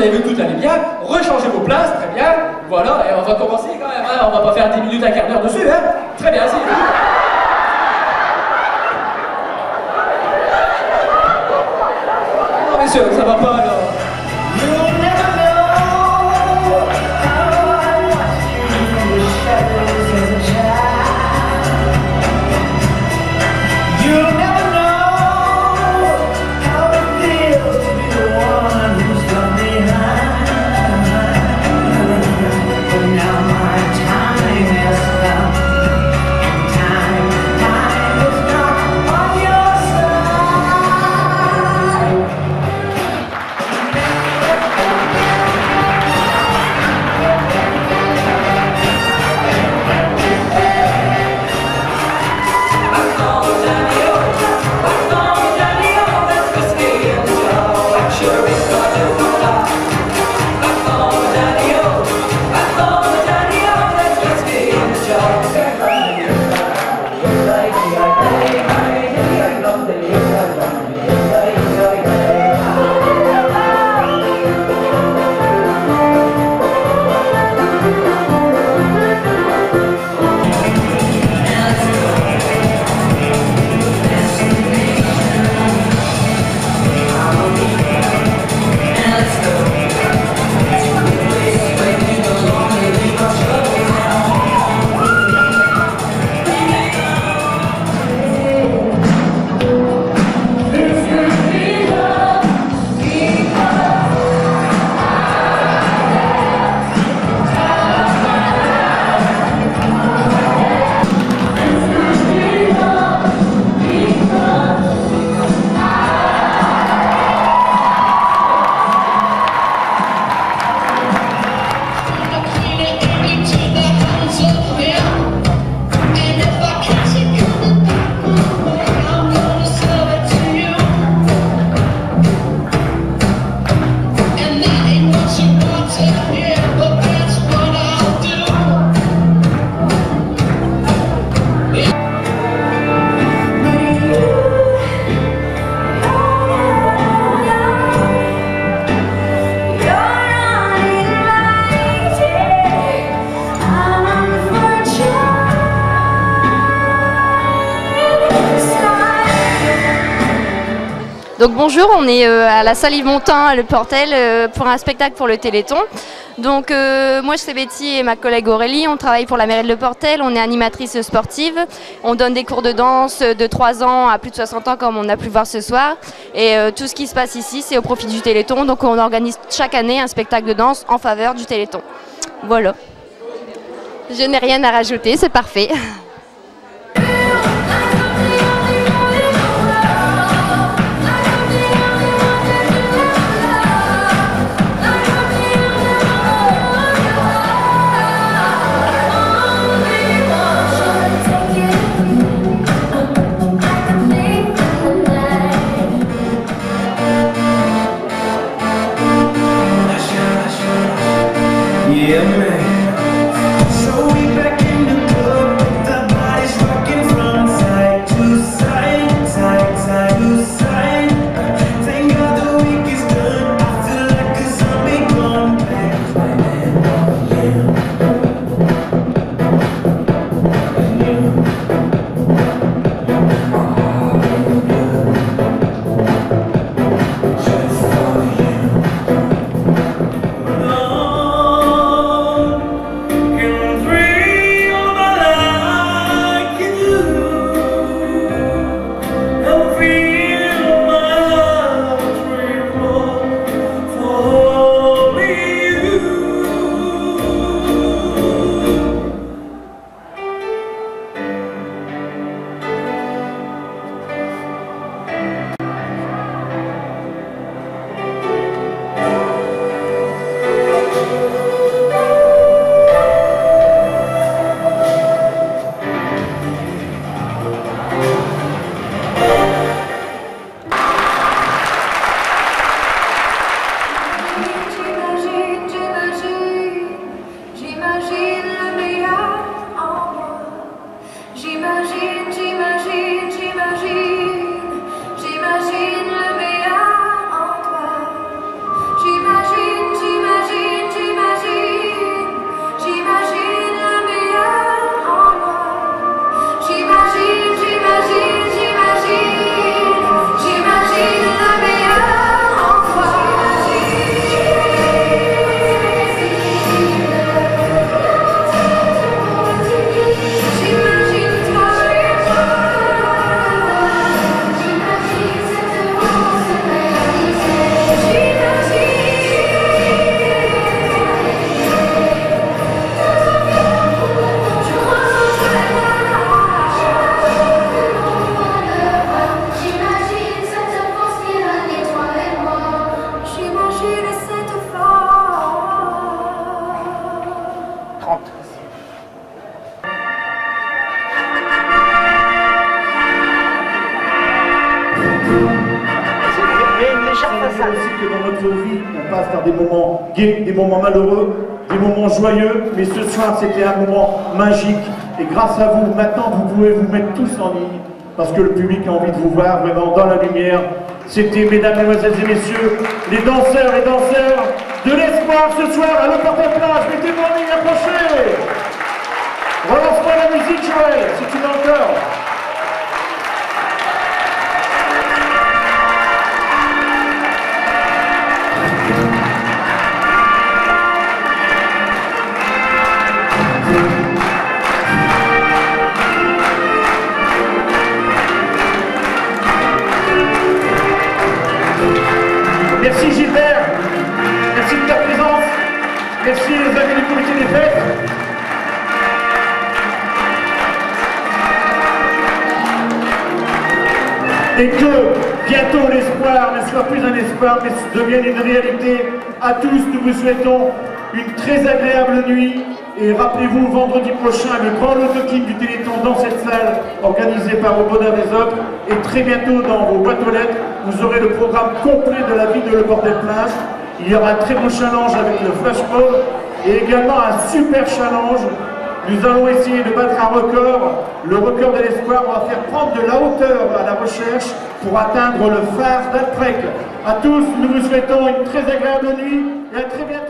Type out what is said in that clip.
avez vu que tout allait bien, rechangez vos places, très bien. Voilà, et on va commencer quand même, hein. On va pas faire 10 minutes, un quart d'heure dessus, hein. Très bien, c'est... Non mais ça va pas alors. Donc bonjour, on est à la salle Yves Montand à Le Portel pour un spectacle pour le Téléthon. Donc moi c'est Betty et ma collègue Aurélie, on travaille pour la mairie de Le Portel, on est animatrice sportive, on donne des cours de danse de 3 ans à plus de 60 ans comme on a pu voir ce soir. Et tout ce qui se passe ici c'est au profit du Téléthon, donc on organise chaque année un spectacle de danse en faveur du Téléthon. Voilà. Je n'ai rien à rajouter, c'est parfait. Yeah, man. So we back in the club, the body's rocking from side to side, side to side. Thank God the week is done. I feel like a zombie gone just for you. gais, des moments malheureux, des moments joyeux, mais ce soir c'était un moment magique. Et grâce à vous, maintenant vous pouvez vous mettre tous en ligne, parce que le public a envie de vous voir vraiment dans la lumière. C'était, mesdames, mesdemoiselles et messieurs, les danseurs de l'espoir ce soir à Le Portel-Plage. Mettez-vous en ligne, approchez. Relance-moi la musique, Joël, si tu l'as encore. Merci Gilbert, merci de ta présence, merci les amis du comité des fêtes. Et que bientôt l'espoir ne soit plus un espoir mais devienne une réalité. À tous, nous vous souhaitons une très agréable nuit. Et rappelez-vous, vendredi prochain, le grand loto king du Téléthon dans cette salle, organisé par Au Bonheur des Autres. Et très bientôt, dans vos boîtes aux lettres, vous aurez le programme complet de la vie de Le Portel-Plage. Il y aura un très beau challenge avec le flash mob et également un super challenge. Nous allons essayer de battre un record, le record de l'espoir. On va faire prendre de la hauteur à la recherche pour atteindre le phare d'Alprec. À tous, nous vous souhaitons une très agréable nuit et à très bientôt.